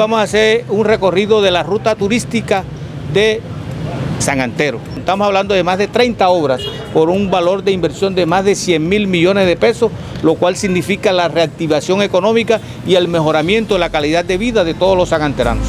vamos a hacer un recorrido de la ruta turística de San Antero. Estamos hablando de más de 30 obras por un valor de inversión de más de 100.000 millones de pesos, lo cual significa la reactivación económica y el mejoramiento de la calidad de vida de todos los sananteranos.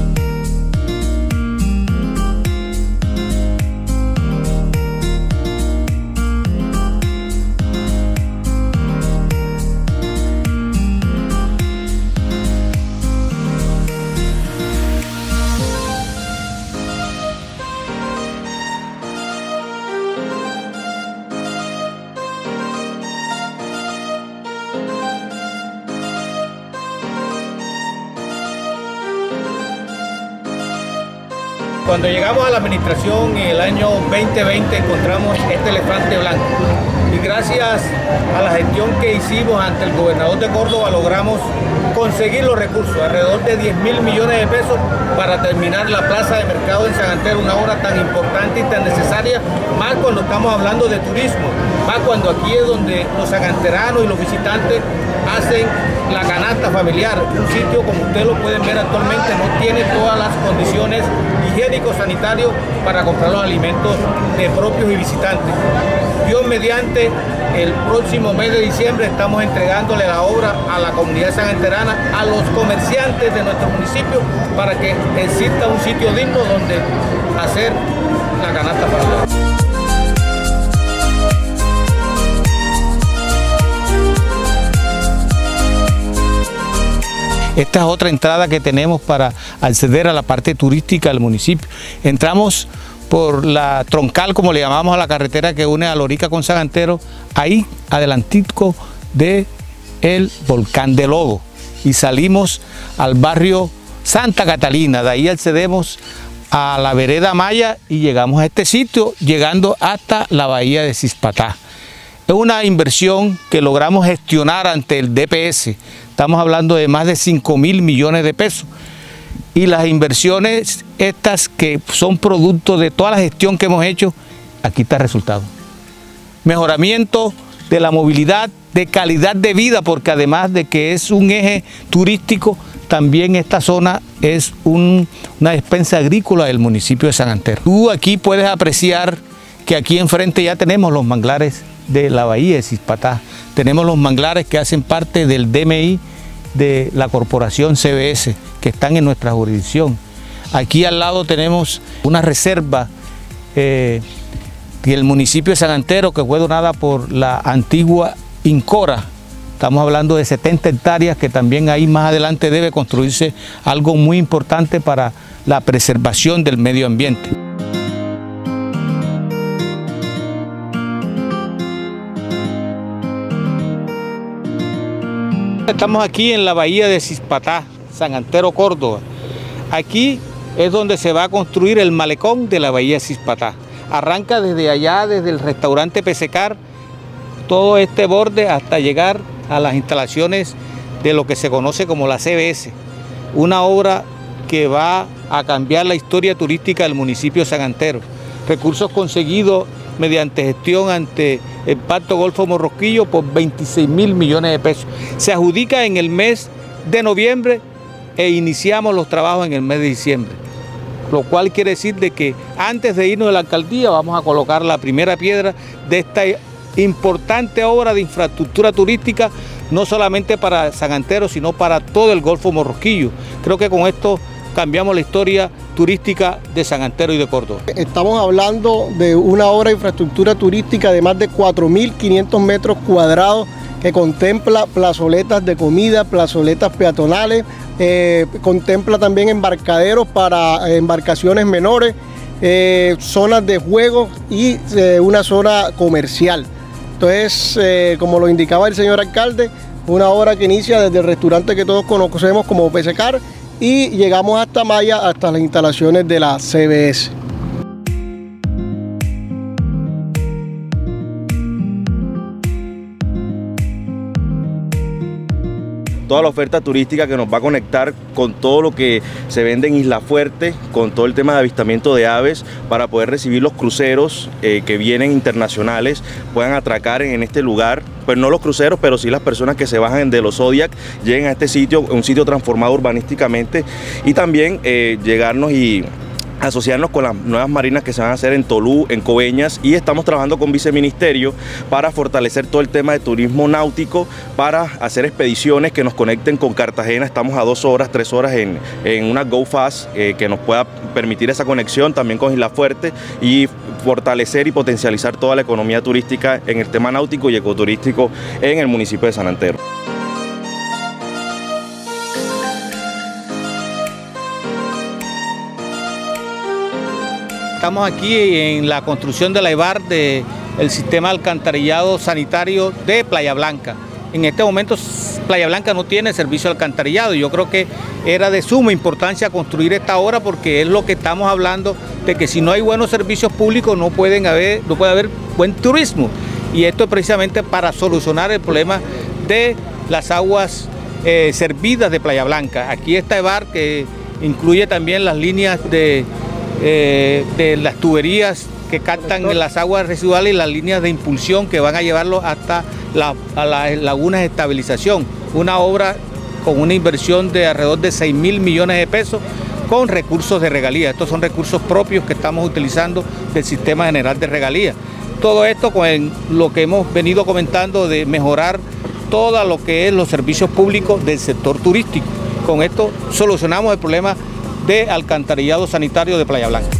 Cuando llegamos a la administración en el año 2020 encontramos este elefante blanco y gracias a la gestión que hicimos ante el gobernador de Córdoba logramos conseguir los recursos, alrededor de 10.000 millones de pesos para terminar la plaza de mercado en San Antero, una obra tan importante y tan necesaria, más cuando estamos hablando de turismo, más cuando aquí es donde los sananteranos y los visitantes hacen la canasta familiar. Un sitio, como ustedes lo pueden ver actualmente, no tiene todas las condiciones higiénicos sanitarios para comprar los alimentos de propios y visitantes. Dios mediante, el próximo mes de diciembre estamos entregándole la obra a la comunidad sananterana, a los comerciantes de nuestro municipio, para que exista un sitio digno donde hacer la canasta familiar. Esta es otra entrada que tenemos para acceder a la parte turística del municipio. Entramos por la troncal, como le llamamos a la carretera que une a Lorica con San Antero, ahí adelantico de el Volcán de Lodo, y salimos al barrio Santa Catalina. De ahí accedemos a la vereda Maya y llegamos a este sitio, llegando hasta la bahía de Cispatá. Es una inversión que logramos gestionar ante el DPS. Estamos hablando de más de 5.000 millones de pesos. Y las inversiones estas que son producto de toda la gestión que hemos hecho, aquí está el resultado. Mejoramiento de la movilidad, de calidad de vida, porque además de que es un eje turístico, también esta zona es una despensa agrícola del municipio de San Antero. Tú aquí puedes apreciar que aquí enfrente ya tenemos los manglares de la bahía de Cispatá. Tenemos los manglares que hacen parte del DMI de la corporación CBS, que están en nuestra jurisdicción. Aquí al lado tenemos una reserva del municipio de San Antero que fue donada por la antigua Incora. Estamos hablando de 70 hectáreas que también ahí más adelante debe construirse algo muy importante para la preservación del medio ambiente. Estamos aquí en la bahía de Cispatá, San Antero, Córdoba. Aquí es donde se va a construir el malecón de la bahía de Cispatá. Arranca desde allá, desde el restaurante Pesecar, todo este borde hasta llegar a las instalaciones de lo que se conoce como la CBS. Una obra que va a cambiar la historia turística del municipio de San Antero. Recursos conseguidos mediante gestión ante el Pacto Golfo Morrosquillo por 26.000 millones de pesos. Se adjudica en el mes de noviembre e iniciamos los trabajos en el mes de diciembre. Lo cual quiere decir de que antes de irnos de la alcaldía vamos a colocar la primera piedra de esta importante obra de infraestructura turística, no solamente para San Antero, sino para todo el Golfo Morrosquillo. Creo que con esto cambiamos la historia turística de San Antero y de Córdoba. Estamos hablando de una obra de infraestructura turística de más de 4.500 metros cuadrados que contempla plazoletas de comida, plazoletas peatonales, contempla también embarcaderos para embarcaciones menores, zonas de juegos y una zona comercial. Entonces, como lo indicaba el señor alcalde, una obra que inicia desde el restaurante que todos conocemos como Pesecar y llegamos hasta Maya, hasta las instalaciones de la CBS. Toda la oferta turística que nos va a conectar con todo lo que se vende en Isla Fuerte, con todo el tema de avistamiento de aves, para poder recibir los cruceros que vienen internacionales, puedan atracar en este lugar, pues no los cruceros, pero sí las personas que se bajan de los Zodiac, lleguen a este sitio, un sitio transformado urbanísticamente, y también llegarnos y asociarnos con las nuevas marinas que se van a hacer en Tolú, en Coveñas, y estamos trabajando con Viceministerio para fortalecer todo el tema de turismo náutico, para hacer expediciones que nos conecten con Cartagena. Estamos a 2 horas, 3 horas en una Go Fast que nos pueda permitir esa conexión también con Isla Fuerte y fortalecer y potencializar toda la economía turística en el tema náutico y ecoturístico en el municipio de San Antero. Estamos aquí en la construcción de la EVAR del sistema de alcantarillado sanitario de Playa Blanca. En este momento Playa Blanca no tiene servicio de alcantarillado. Yo creo que era de suma importancia construir esta obra porque es lo que estamos hablando de que si no hay buenos servicios públicos no puede haber buen turismo. Y esto es precisamente para solucionar el problema de las aguas servidas de Playa Blanca. Aquí está EVAR que incluye también las líneas de las tuberías que captan las aguas residuales y las líneas de impulsión que van a llevarlo hasta a las lagunas de estabilización. Una obra con una inversión de alrededor de 6.000 millones de pesos con recursos de regalía. Estos son recursos propios que estamos utilizando del Sistema General de Regalías. Todo esto con lo que hemos venido comentando de mejorar todo lo que es los servicios públicos del sector turístico. Con esto solucionamos el problema de alcantarillado sanitario de Playa Blanca.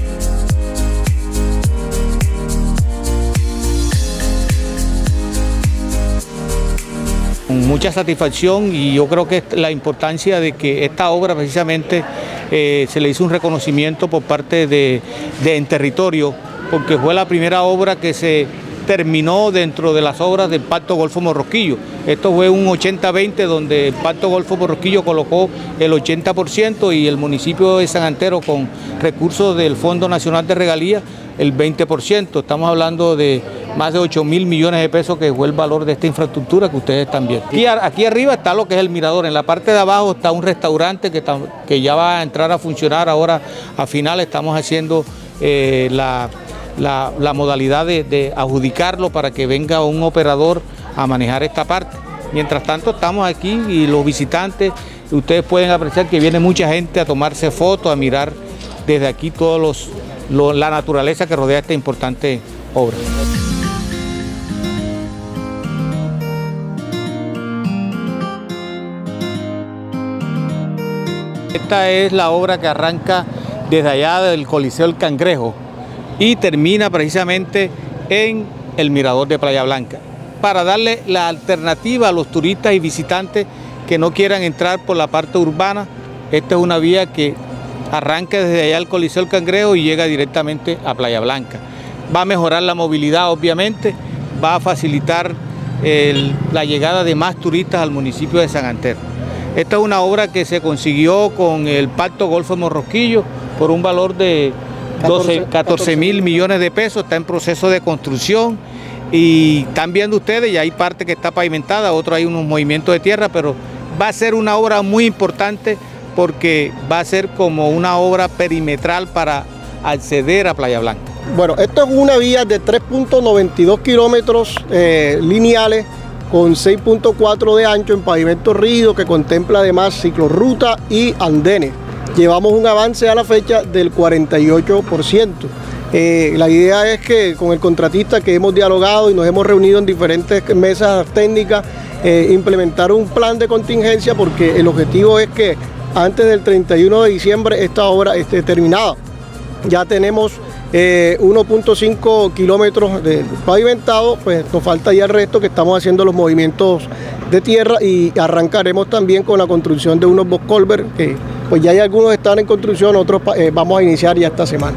Con mucha satisfacción, y yo creo que la importancia de que esta obra precisamente se le hizo un reconocimiento por parte de En Territorio, porque fue la primera obra que se terminó dentro de las obras del Pacto Golfo Morrosquillo. Esto fue un 80-20 donde el Pacto Golfo Morrosquillo colocó el 80% y el municipio de San Antero con recursos del Fondo Nacional de Regalías el 20%. Estamos hablando de más de 8.000 millones de pesos que fue el valor de esta infraestructura que ustedes están viendo. Aquí arriba está lo que es el mirador, en la parte de abajo está un restaurante que ya va a entrar a funcionar ahora a final. Estamos haciendo la modalidad de adjudicarlo para que venga un operador a manejar esta parte. Mientras tanto estamos aquí y los visitantes, ustedes pueden apreciar que viene mucha gente a tomarse fotos, a mirar desde aquí la naturaleza que rodea esta importante obra. Esta es la obra que arranca desde allá del Coliseo del Cangrejo y termina precisamente en el mirador de Playa Blanca, para darle la alternativa a los turistas y visitantes que no quieran entrar por la parte urbana. Esta es una vía que arranca desde allá al Coliseo del Cangrejo y llega directamente a Playa Blanca. Va a mejorar la movilidad, obviamente, va a facilitar la llegada de más turistas al municipio de San Antero. Esta es una obra que se consiguió con el Pacto Golfo Morrosquillo por un valor de 14.000 millones de pesos, está en proceso de construcción y están viendo ustedes, ya hay parte que está pavimentada, otro hay unos movimientos de tierra, pero va a ser una obra muy importante porque va a ser como una obra perimetral para acceder a Playa Blanca. Bueno, esto es una vía de 3.92 kilómetros lineales con 6.4 de ancho en pavimento rígido que contempla además ciclorruta y andenes. Llevamos un avance a la fecha del 48%. La idea es que con el contratista que hemos dialogado y nos hemos reunido en diferentes mesas técnicas, implementar un plan de contingencia porque el objetivo es que antes del 31 de diciembre esta obra esté terminada. Ya tenemos 1.5 kilómetros de pavimentado, pues nos falta ya el resto que estamos haciendo los movimientos de tierra y arrancaremos también con la construcción de unos box culvert que pues ya hay algunos que están en construcción, otros vamos a iniciar ya esta semana.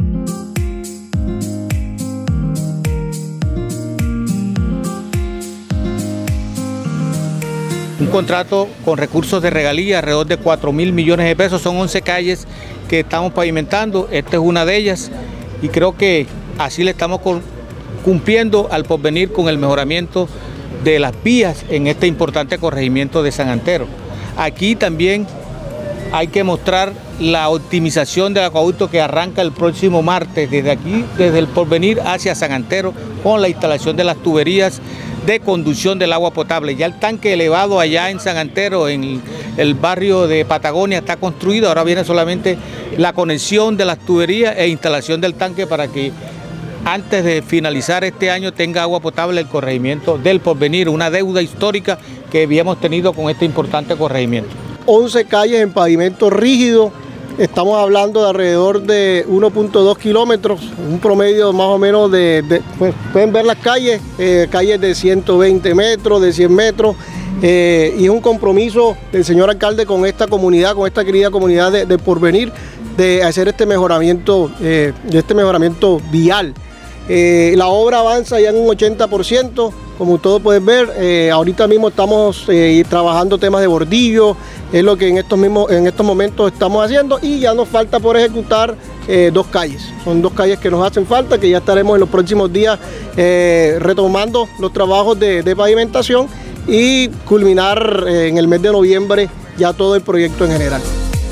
Un contrato con recursos de regalía, alrededor de 4.000 millones de pesos, son 11 calles que estamos pavimentando, esta es una de ellas y creo que así le estamos cumpliendo al porvenir con el mejoramiento de las vías en este importante corregimiento de San Antero. Aquí también hay que mostrar la optimización del acueducto que arranca el próximo martes desde aquí, desde el porvenir hacia San Antero, con la instalación de las tuberías de conducción del agua potable. Ya el tanque elevado allá en San Antero, en el barrio de Patagonia, está construido. Ahora viene solamente la conexión de las tuberías e instalación del tanque para que antes de finalizar este año tenga agua potable el corregimiento del Porvenir, una deuda histórica que habíamos tenido con este importante corregimiento. 11 calles en pavimento rígido, estamos hablando de alrededor de 1.2 kilómetros, un promedio más o menos pues pueden ver las calles, calles de 120 metros, de 100 metros, y es un compromiso del señor alcalde con esta comunidad, con esta querida comunidad de Porvenir, de hacer este mejoramiento vial. La obra avanza ya en un 80%, como todos pueden ver. Ahorita mismo estamos trabajando temas de bordillo, es lo que en estos momentos estamos haciendo, y ya nos falta por ejecutar 2 calles. Son 2 calles que nos hacen falta, que ya estaremos en los próximos días retomando los trabajos de pavimentación y culminar en el mes de noviembre ya todo el proyecto en general.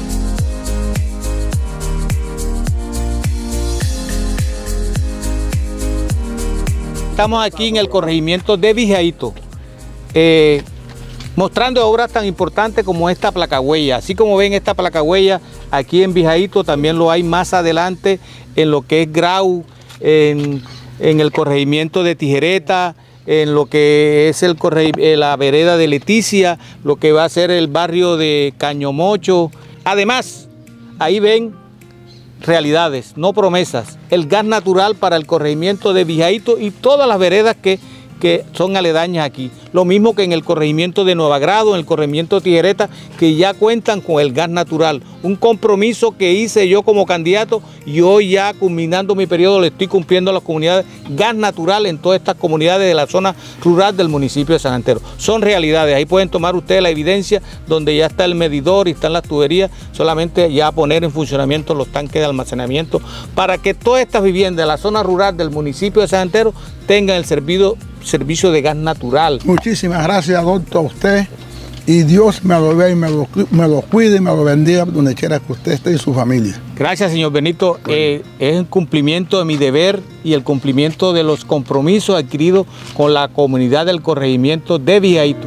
Estamos aquí en el corregimiento de Vijaíto, mostrando obras tan importantes como esta placahuella. Así como ven esta placahuella, aquí en Vijaíto también lo hay más adelante en lo que es Grau, en el corregimiento de Tijereta, en lo que es la vereda de Leticia, lo que va a ser el barrio de Cañomocho. Además, ahí ven realidades, no promesas, el gas natural para el corregimiento de Vijaíto y todas las veredas que son aledañas aquí. Lo mismo que en el corregimiento de Nueva Grado, en el corregimiento de Tijereta, que ya cuentan con el gas natural. Un compromiso que hice yo como candidato y hoy ya culminando mi periodo le estoy cumpliendo a las comunidades gas natural en todas estas comunidades de la zona rural del municipio de San Antero. Son realidades, ahí pueden tomar ustedes la evidencia donde ya está el medidor y están las tuberías, solamente ya poner en funcionamiento los tanques de almacenamiento para que todas estas viviendas de la zona rural del municipio de San Antero tengan el servicio de gas natural. Muchísimas gracias, doctor, a usted, y Dios me lo vea y me lo cuide y me lo bendiga donde quiera que usted esté y su familia. Gracias, señor Benito. Es el cumplimiento de mi deber y el cumplimiento de los compromisos adquiridos con la comunidad del corregimiento de Vijaíto.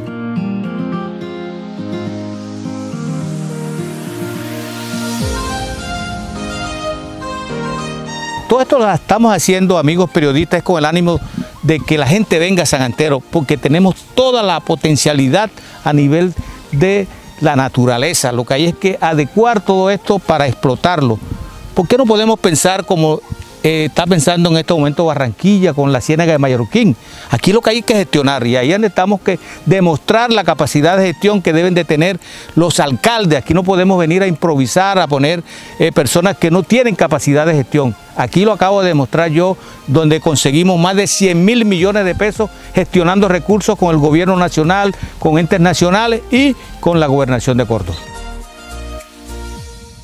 Todo esto lo estamos haciendo, amigos periodistas, con el ánimo de que la gente venga a San Antero, porque tenemos toda la potencialidad a nivel de la naturaleza. Lo que hay es que adecuar todo esto para explotarlo. ¿Por qué no podemos pensar como está pensando en este momento Barranquilla con la Ciénaga de Mallorquín? Aquí lo que hay que gestionar, y ahí es donde estamos que demostrar la capacidad de gestión que deben de tener los alcaldes. Aquí no podemos venir a improvisar, a poner personas que no tienen capacidad de gestión. Aquí lo acabo de demostrar yo, donde conseguimos más de 100.000 millones de pesos gestionando recursos con el gobierno nacional, con entes nacionales y con la gobernación de Córdoba.